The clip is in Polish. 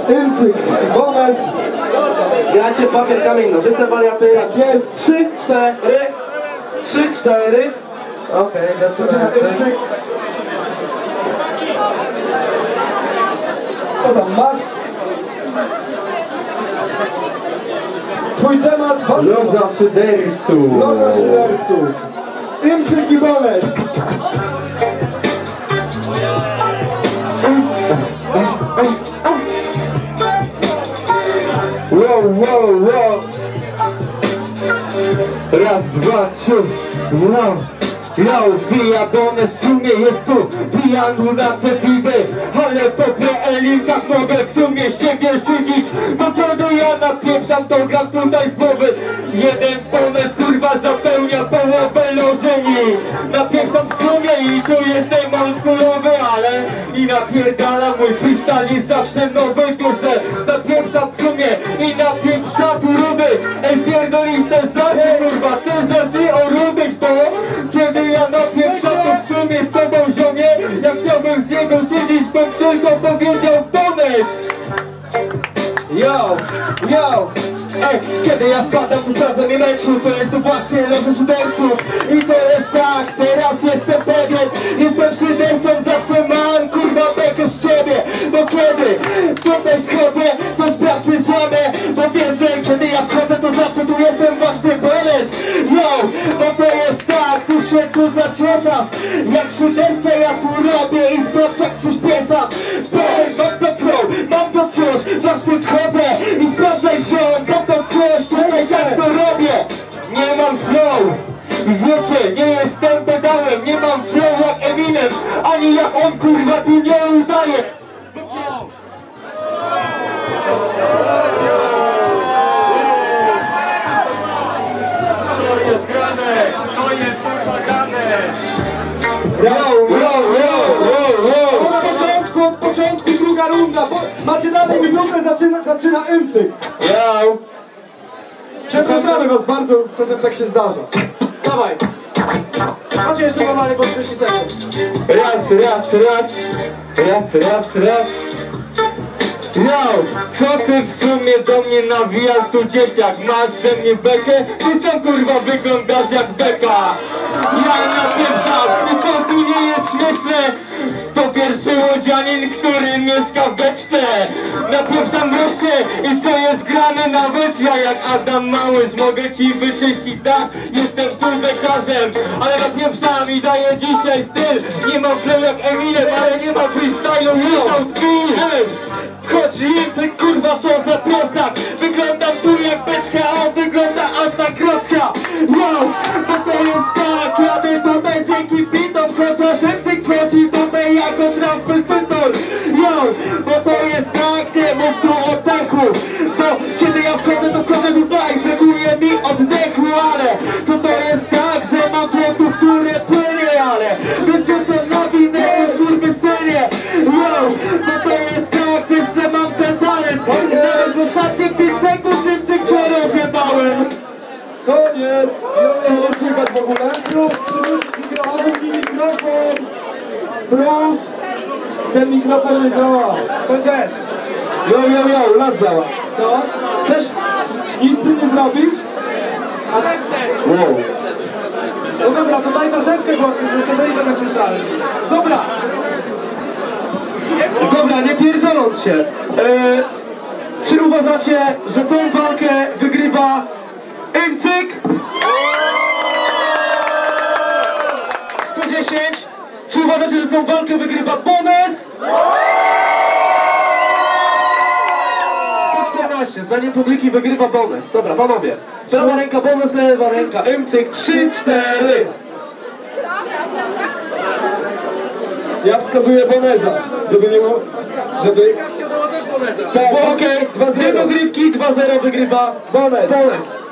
Imcyk, Bonez. Gracie papier, kamień, nożyce, wariaty. Tak jest. 3, 4. 3, 4. Okej, zaczynamy. Imcyk. Co tam masz? Twój temat, wasz Loża temat. szyderców. Loża szyderców. Imcyk i Bonez. Wow, wow, wow. Raz, dwa, trzy. Wow. Ja wbija Bonez, w sumie jest tu pijanu na te biby. Ale po preelinkach mogę w sumie siebie szydzić. Bo to ja napieprzam, to gram tutaj z głowy. Jeden Bonez kurwa zapełnia połowę lożeni. Napieprzam w sumie i tu jestem oldschoolowy, ale i napierdalam, mój freestyle jest zawsze nowy. Duże napieprzam w sumie i napieprzam rudy. Ej, spierdolisz te żarty, kurwa, te żarty o rudych to kiedy ja napieprzam, to w sumie z tobą ziomie. Jak chciałbym z niego siedzieć, bym tylko powiedział Bonez. Yo, yo. Ej, kiedy ja wpadam, to sprawdzam mnie meczu. To jest to właśnie loża szyderców. I to jest tak, teraz jestem pewien. Jestem szydercą, zawsze mam kurwa bekę z ciebie. Bo kiedy tutaj wchodzę, to sprawdź pieszamy. Bo wiesz, że kiedy ja wchodzę, to zawsze tu jestem właśnie Bonez. Yo, bo to jest tak, tu się tu zacieszasz. Jak szyderce ja tu robię i zbrodczak przyspieszam. Bonez, mam to flow, mam to coś. Właśnie wchodzę i sprawdzaj się. To coś, tutaj jak to robię. Nie mam flow. Wiecie, nie jestem pedałem. Nie mam flow jak Eminem. Ani jak on kurwa tu nie udaje. Od początku druga runda. Macie dalej minutę, zaczyna Imcyk. Yo. Przepraszamy was bardzo, czasem tak się zdarza. Dawaj. Macie jeszcze normalnie po 30 sekund. Raz. Yo, co ty w sumie do mnie nawijasz tu dzieciak? Masz ze mnie bekę? Ty sam kurwa wyglądasz jak beka. Ja napieprzam i to tu nie jest śmieszne. To pierwszy łodzianin, który mieszka w beczce. Napieprzam wreszcie i co jest grane nawet ja jak Adam Małysz mogę ci wyczyścić dach. Jestem tu lekarzem, ale napieprzam i daję dzisiaj styl. Nie mam flow jak Eminem, ale nie ma freestylu without me. Wchodzi Imcyk, kurwa co za prostak. Wyglądam tu jak beczka, a on wygląda Anna Grodzka. Wow, bo to jest tak, jadę tutaj dzięki bitom. Chociaż Imcyk wchodzi tutaj jako transwestytor. Wow, bo to jest tak, nie mów tu o techu. Bo kiedy ja wchodzę, to wchodzę tutaj. Brakuje mi oddechu, ale to jest tak, że mam tłoku, które płynie, ale wiesz co to nawinę, kurwy scenie. Wow, bo to jest tak, wiesz, że mam ten talent. Nawet w ostatnie 5 sekund Imcyk cię rozjebałem. Koniec! Czy nie słychać w ogóle? Drugi mikrofon! Plus! Ten mikrofon nie działa. To też. Yo, las działa. Co? Też nic z tym nie zrobisz? Wow. No dobra, to daj troszeczkę głosu, żeby sobie to nie słyszałem. Dobra, nie pierdoląc się. Czy uważacie, że tą walkę wygrywa Imcyk? 110. Czy uważacie, że tą walkę wygrywa Bonez? 114. Zdaniem publiki wygrywa Bonez. Dobra, panowie. Prawa ręka Bonez, lewa ręka Imcyk. 3, 4. Ja wskazuję Boneza, żeby nie było, żeby... Ja wskazała też Boneza. Tak, Okej, 2-0. dwie dogrywki, 2-0 wygrywa Bonez. Bonez.